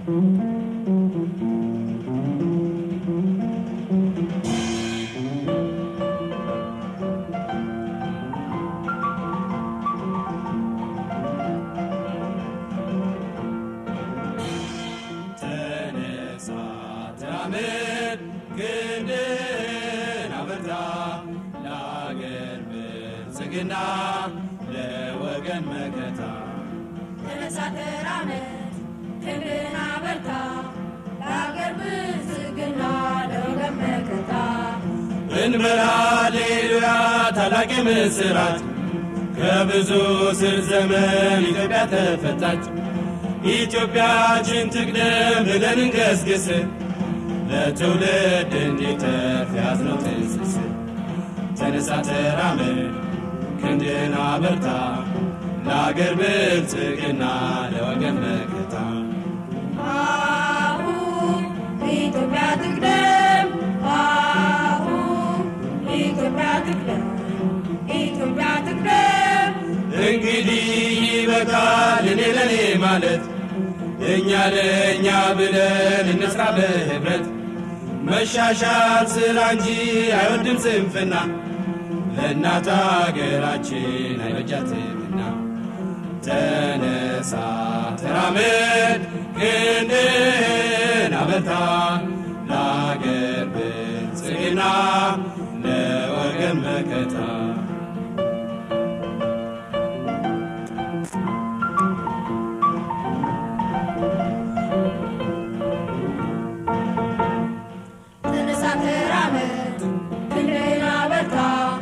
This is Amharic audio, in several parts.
ለወገን መከታ ተነሳተራመት ክንድና በርታ ለአገር ብልጽግና ለወገን መከታ እንበል ሃሌሉያ ታላቅ ምስራት ከብዙ ስር ዘመን ኢትዮጵያ ተፈታች ኢትዮጵያችን ትቅደም ብለን እንገስግስ ለትውልድ እንዲተርፍ ያዝነው ትንስስ ተነሳተራመት ክንድና በርታ ለአገር ብልጽግና ለወገን መከታ አሁን ኢትዮጵያ ትቅደም አሁን ኢትዮጵያ ትቅደም ኢትዮጵያ ትቅደም እንግዲህ ይበቃል እኔ ለኔ ማለት እኛ ለእኛ ብለን እንስራ በህብረት መሻሻል ስራ እንጂ አይወድም ስንፍና ለእናት አገራችን አይበጃትምና ተነሳ ተራመድ ክንድህን አበርታ ለአገር ብልጽግና ለወገን መከታ ተነሳ ተራመድ ክንድህን አበርታ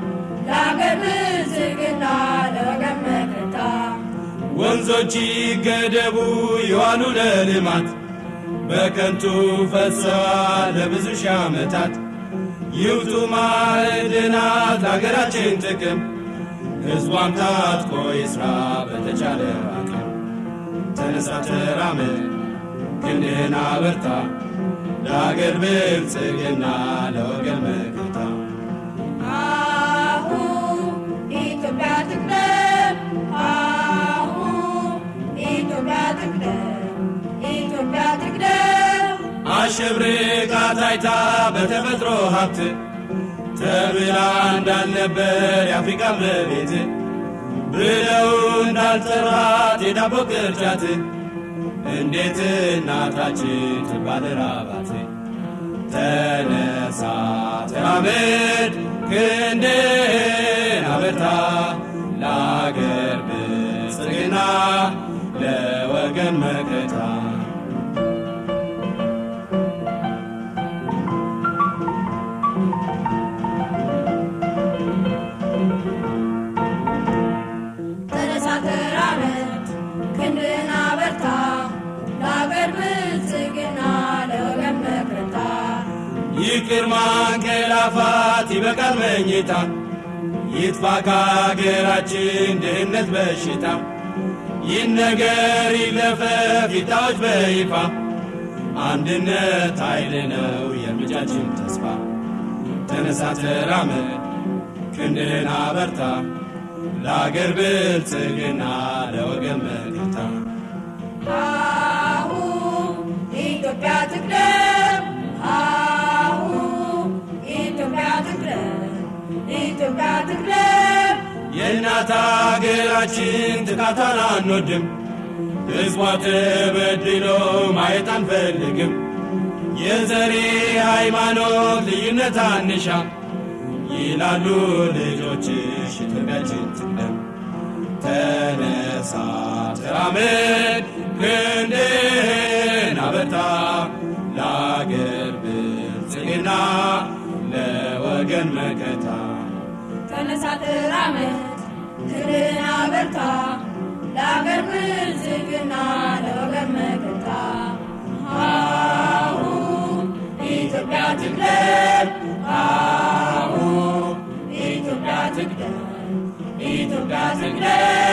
ወንዞች ይገደቡ ይዋሉ ለልማት በከንቱ ፈሰዋል ለብዙ ሺህ ዓመታት ይውጡ ማዕድናት ለአገራችን ጥቅም ሕዝቧም ታጥቆ ይስራ በተቻለ አቅም ተነሳ ተራመድ ክንድህን አበርታ ለአገር ብልጽግና ለወገን መከታ ኢትዮጵያ ትቅደም አሁን ኢትዮጵያ ትቅደም ኢትዮጵያ ትቅደም አሸብርቃ ታይታ በተፈጥሮ ሀብት ተብላ እንዳልነበር የአፍሪካ መሬት ብለው እንዳልጠራት የዳቦ ቅርጫት እንዴት እናታችን ትባል ራባት ተነሳ ተራመድ ክንድህን አበርታ ለአገር ብልጽግና ለወገን መከታ ተነሳ ተራመድ ክንድህን አበርታ ለአገር ብልጽግና ለወገን መከታ ይቅር ማንቀላፋት ይበቃል መኝታ ይጥፋ ከአገራችን ድህነት በሽታ ይነገር ይለፈፍ ይታወጅ በይፋ አንድነት ኃይል ነው የእርምጃችን ተስፋ ተነሳ ተራመድ ክንድህን አበርታ ለአገር ብልጽግና ለወገን መከታ አሁን ኢትዮጵያ ትቅደም አሁን ኢትዮጵያ ትቅደም ኢትዮጵያ ትቅደም የእናት አገራችን ጥቃቷን አንወድም ሕዝቧ ተበድሎ ማየት አንፈልግም የዘሬ ሃይማኖት ልዩነት አንሻ ይላሉ ልጆችሽ ኢትዮጵያችን ትቅደም ተነሳ ተራመድ ክንድህን አበርታ ለአገር ብልጽግና ለወገን መከታ ተነሳ ተራመድ ክንድህን አበርታ ለአገር ብልጽግና ለወገን መከታ አሁን ኢትዮጵያ ትቅደም አሁን ኢትዮጵያ ትቅደም ኢትዮጵያ ትቅደም